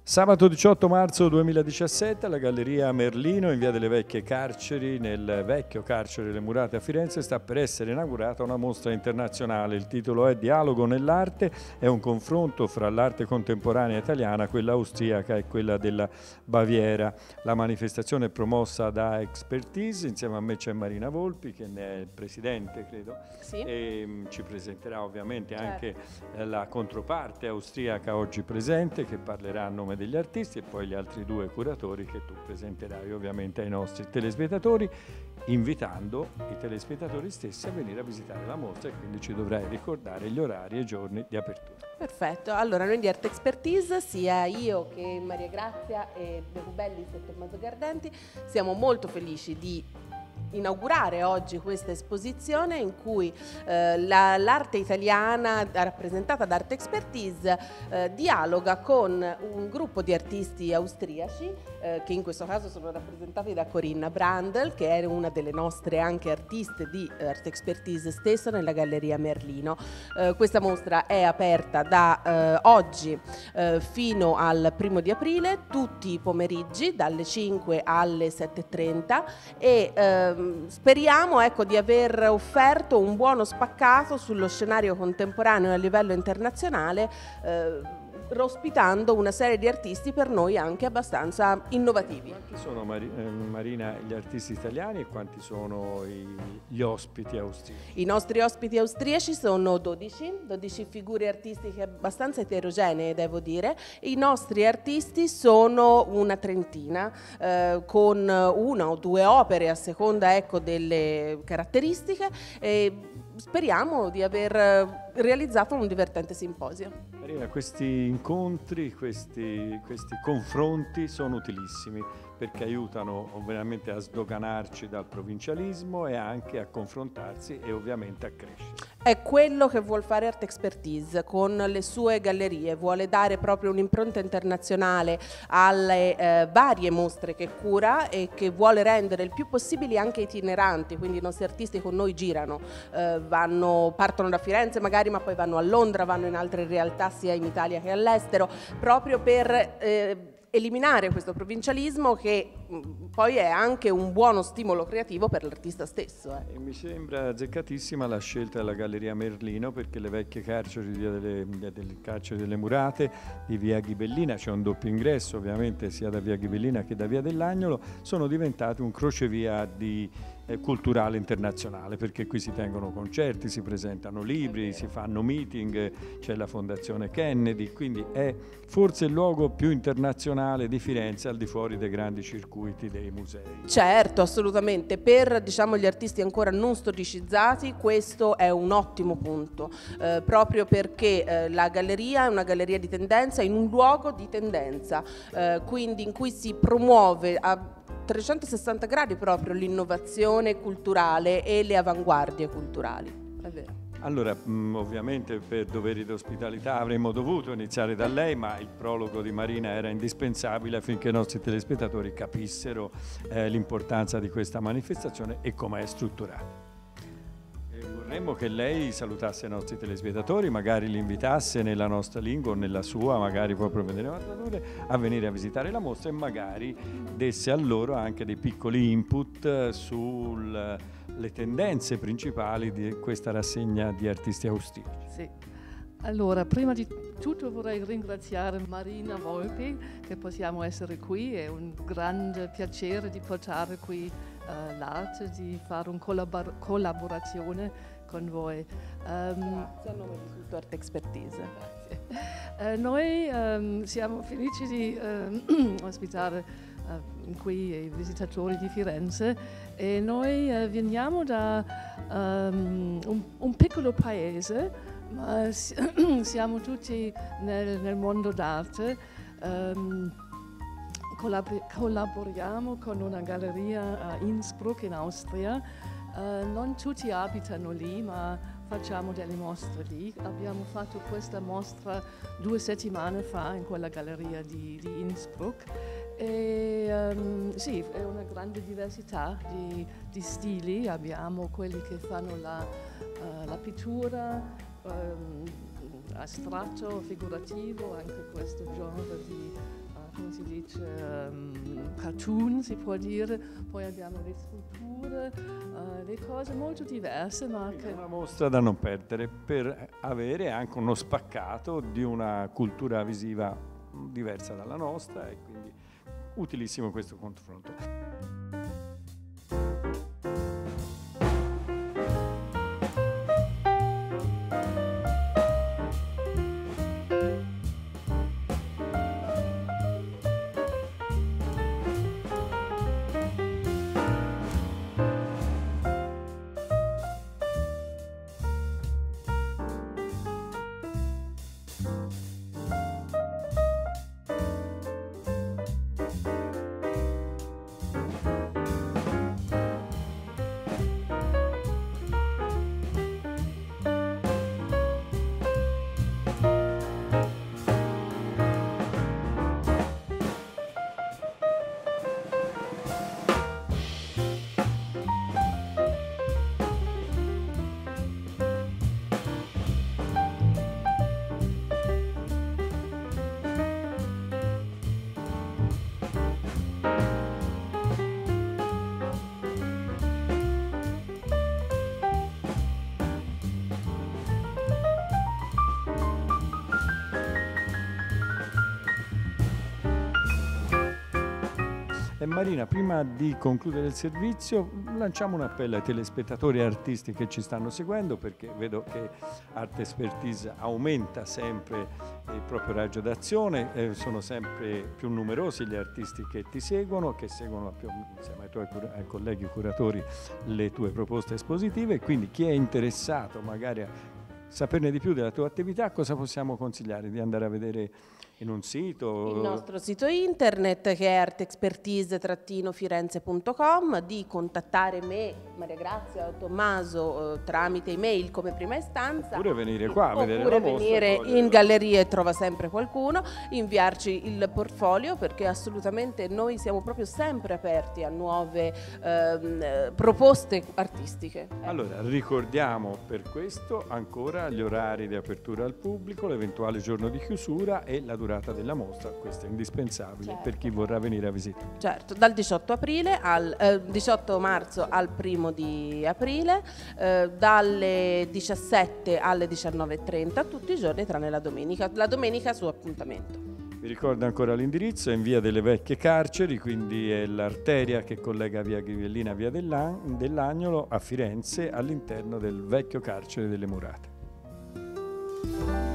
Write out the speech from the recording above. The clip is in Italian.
Sabato 18 marzo 2017 alla Galleria Merlino in via delle Vecchie Carceri, nel vecchio carcere delle Murate a Firenze, sta per essere inaugurata una mostra internazionale. Il titolo è Dialogo nell'arte, è un confronto fra l'arte contemporanea italiana, quella austriaca e quella della Baviera. La manifestazione è promossa da Expertise, insieme a me c'è Marina Volpi che ne è il presidente, credo, sì. E ci presenterà ovviamente anche la controparte austriaca oggi presente, che parlerà a nome degli artisti, e poi gli altri due curatori che tu presenterai ovviamente ai nostri telespettatori, invitando i telespettatori stessi a venire a visitare la mostra, e quindi ci dovrai ricordare gli orari e i giorni di apertura. Perfetto, allora noi di Art Expertise, sia io che Maria Grazia e De Rubellis e Tommaso Gardenti, siamo molto felici di inaugurare oggi questa esposizione in cui l'arte italiana rappresentata da Art Expertise dialoga con un gruppo di artisti austriaci che in questo caso sono rappresentati da Corinna Brandl, che è una delle nostre anche artiste di Art Expertise stesso nella Galleria Merlino. Questa mostra è aperta da oggi fino al 1° di aprile, tutti i pomeriggi dalle 5 alle 7:30, e speriamo, ecco, di aver offerto un buono spaccato sullo scenario contemporaneo a livello internazionale, ospitando una serie di artisti per noi anche abbastanza innovativi. Quanti sono, Marina, gli artisti italiani e quanti sono gli ospiti austriaci? I nostri ospiti austriaci sono 12 figure artistiche abbastanza eterogenee, devo dire. I nostri artisti sono una trentina, con 1 o 2 opere a seconda, ecco, delle caratteristiche, e speriamo di aver realizzato un divertente simposio. Marina, questi incontri, questi confronti sono utilissimi perché aiutano veramente a sdoganarci dal provincialismo e anche a confrontarsi e ovviamente a crescere. È quello che vuol fare Art Expertise con le sue gallerie, vuole dare proprio un'impronta internazionale alle varie mostre che cura e che vuole rendere il più possibile anche itineranti, quindi i nostri artisti con noi girano, partono da Firenze magari, ma poi vanno a Londra, vanno in altre realtà sia in Italia che all'estero, proprio per eliminare questo provincialismo che poi è anche un buono stimolo creativo per l'artista stesso. E mi sembra azzeccatissima la scelta della Galleria Merlino, perché le vecchie carceri del carcere delle Murate di via Ghibellina, c'è un doppio ingresso ovviamente sia da via Ghibellina che da via dell'Agnolo, sono diventate un crocevia culturale internazionale, perché qui si tengono concerti, si presentano libri, si fanno meeting, c'è la Fondazione Kennedy, quindi è forse il luogo più internazionale di Firenze al di fuori dei grandi circuiti dei musei. Certo, assolutamente. Per, diciamo, gli artisti ancora non storicizzati questo è un ottimo punto, proprio perché la galleria è una galleria di tendenza in un luogo di tendenza, quindi in cui si promuove a 360 gradi proprio l'innovazione culturale e le avanguardie culturali. È vero. Allora, ovviamente per doveri di ospitalità avremmo dovuto iniziare da lei, ma il prologo di Marina era indispensabile affinché i nostri telespettatori capissero l'importanza di questa manifestazione e come è strutturata. Vorremmo che lei salutasse i nostri telespettatori, magari li invitasse nella nostra lingua o nella sua, magari proprio a venire a visitare la mostra, e magari desse a loro anche dei piccoli input sulle tendenze principali di questa rassegna di artisti austriaci. Sì. Allora, prima di tutto vorrei ringraziare Marina Volpi che possiamo essere qui, è un grande piacere di portare qui l'arte, di fare una collaborazione con voi. Grazie a nome di tutto Art Expertise. Noi siamo felici di ospitare qui i visitatori di Firenze, e noi veniamo da un piccolo paese, ma siamo tutti nel mondo d'arte. Collaboriamo con una galleria a Innsbruck in Austria. Non tutti abitano lì, ma facciamo delle mostre lì. Abbiamo fatto questa mostra 2 settimane fa in quella galleria di Innsbruck. E sì, è una grande diversità di stili. Abbiamo quelli che fanno la pittura, astratto, figurativo, anche questo genere di come si dice, cartoon si può dire, poi abbiamo le sculture, le cose molto diverse. Ma È una mostra da non perdere per avere anche uno spaccato di una cultura visiva diversa dalla nostra e quindi utilissimo questo confronto. E Marina, prima di concludere il servizio, lanciamo un appello ai telespettatori e artisti che ci stanno seguendo, perché vedo che Art Expertise aumenta sempre il proprio raggio d'azione, sono sempre più numerosi gli artisti che ti seguono, che seguono insieme ai tuoi ai colleghi curatori le tue proposte espositive, quindi chi è interessato magari a saperne di più della tua attività, cosa possiamo consigliare? Di andare a vedere in un sito? Il nostro sito internet, che è artexpertise-firenze.com, di contattare me, Maria Grazia o Tommaso tramite email come prima istanza. Oppure venire qua a vedere la mostra. Oppure venire in galleria e trova sempre qualcuno, inviarci il portfolio, perché assolutamente noi siamo proprio sempre aperti a nuove proposte artistiche. Allora, ricordiamo per questo ancora gli orari di apertura al pubblico, l'eventuale giorno di chiusura e la durata della mostra. Questo è indispensabile, certo, per chi vorrà venire a visitare. Certo, dal 18 marzo al 1° di aprile, dalle 17 alle 19:30, tutti i giorni tranne la domenica. La domenica su appuntamento. Vi ricordo ancora l'indirizzo, è in via delle Vecchie Carceri, quindi è l'arteria che collega via Ghivellina a via dell'Agnolo a Firenze, all'interno del vecchio carcere delle Murate.